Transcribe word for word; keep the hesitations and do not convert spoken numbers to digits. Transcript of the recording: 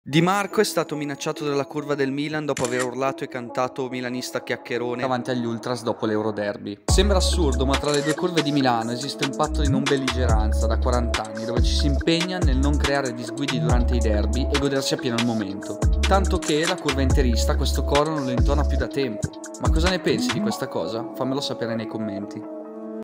Di Marco è stato minacciato dalla curva del Milan dopo aver urlato e cantato "milanista chiacchierone" davanti agli ultras dopo l'Euroderby. Sembra assurdo, ma tra le due curve di Milano esiste un patto di non belligeranza da quaranta anni, dove ci si impegna nel non creare disguidi durante i derby e godersi appieno il momento. Tanto che la curva interista questo coro non lo intona più da tempo. Ma cosa ne pensi di questa cosa? Fammelo sapere nei commenti.